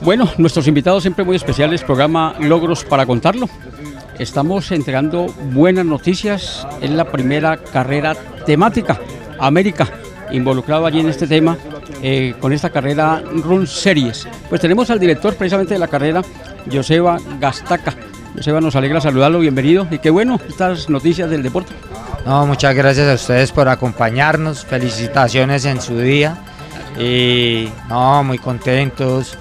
Bueno, nuestros invitados siempre muy especiales, programa Logros para Contarlo. Estamos entregando buenas noticias, es la primera carrera temática, América, involucrado allí en este tema, con esta carrera Run Series. Pues tenemos al director precisamente de la carrera, Joseba Gastaca. Joseba, nos alegra saludarlo, bienvenido, y qué bueno, estas noticias del deporte. No, muchas gracias a ustedes por acompañarnos, felicitaciones en su día, y no, muy contentos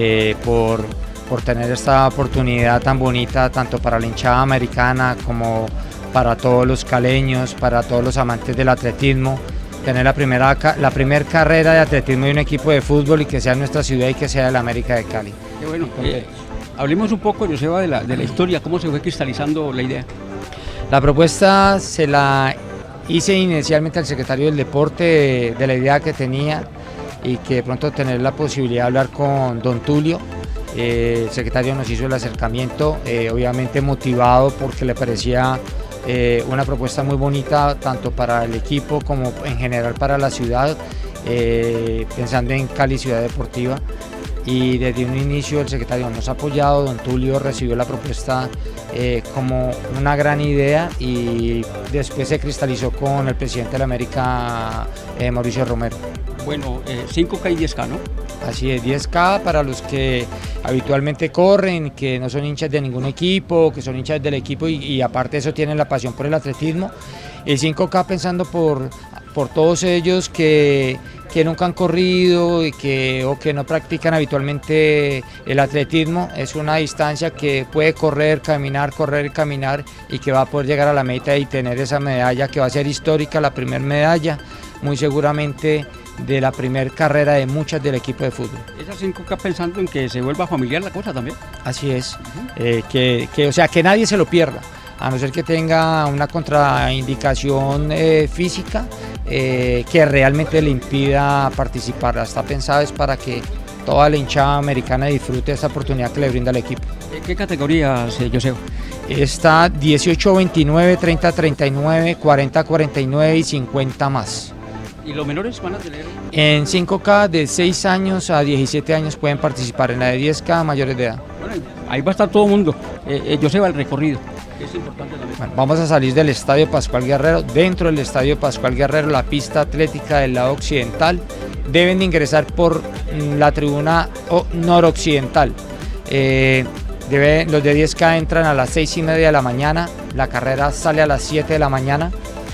por tener esta oportunidad tan bonita, tanto para la hinchada americana como para todos los caleños, para todos los amantes del atletismo, tener la primera carrera de atletismo de un equipo de fútbol y que sea en nuestra ciudad y que sea de la América de Cali. Qué bueno. Hablemos un poco, Joseba, de la historia, cómo se fue cristalizando la idea. La propuesta se la hice inicialmente al secretario del deporte de la idea que tenía y que de pronto tener la posibilidad de hablar con don Tulio. El secretario nos hizo el acercamiento, obviamente motivado porque le parecía una propuesta muy bonita tanto para el equipo como en general para la ciudad, pensando en Cali Ciudad Deportiva. Y desde un inicio el secretario nos ha apoyado, don Tulio recibió la propuesta como una gran idea y después se cristalizó con el presidente de la América, Mauricio Romero. Bueno, 5K y 10K, ¿no? Así es, 10K para los que habitualmente corren, que no son hinchas de ningún equipo, que son hinchas del equipo y aparte de eso tienen la pasión por el atletismo. El 5K pensando por todos ellos que nunca han corrido y o que no practican habitualmente el atletismo. Es una distancia que puede correr, caminar y que va a poder llegar a la meta y tener esa medalla que va a ser histórica, la primera medalla, muy seguramente de la primera carrera de muchas del equipo de fútbol. Esa 5K pensando en que se vuelva familiar la cosa también. Así es, o sea, que nadie se lo pierda, a no ser que tenga una contraindicación física que realmente le impida participar. Está pensado es para que toda la hinchada americana disfrute esta oportunidad que le brinda el equipo. ¿Qué categorías, Joseba? Está 18-29, 30-39, 40-49 y 50 más. ¿Y los menores van a tener? En 5K de 6 años a 17 años pueden participar, en la de 10K mayores de edad. Bueno, ahí va a estar todo el mundo. Joseba, el recorrido, es importante también. Bueno, vamos a salir del Estadio Pascual Guerrero. Dentro del Estadio Pascual Guerrero, la pista atlética del lado occidental, deben de ingresar por la tribuna noroccidental. Los de 10K entran a las 6:30 de la mañana, la carrera sale a las 7 de la mañana.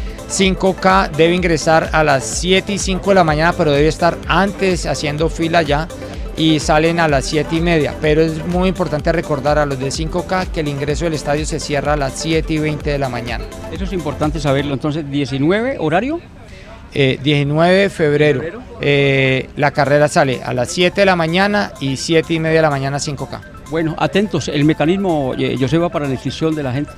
5K debe ingresar a las 7:05 de la mañana, pero debe estar antes haciendo fila ya y salen a las 7:30. Pero es muy importante recordar a los de 5K que el ingreso del estadio se cierra a las 7:20 de la mañana. Eso es importante saberlo. Entonces, 19, horario. 19 de febrero. La carrera sale a las 7 de la mañana y 7:30 de la mañana 5K. Bueno, atentos, el mecanismo, Joseba, para la inscripción de la gente.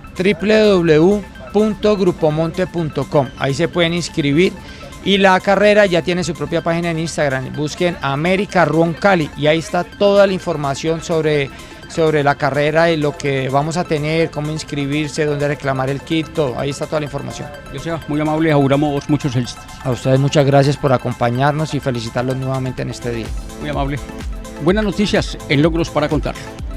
www.grupomonte.com, ahí se pueden inscribir y la carrera ya tiene su propia página en Instagram, busquen América Run Cali y ahí está toda la información sobre la carrera y lo que vamos a tener, cómo inscribirse, dónde reclamar el kit, todo, ahí está toda la información. Joseba, muy amable, auguramos muchos éxitos. A ustedes muchas gracias por acompañarnos y felicitarlos nuevamente en este día. Muy amable. Buenas noticias en Logros para Contar.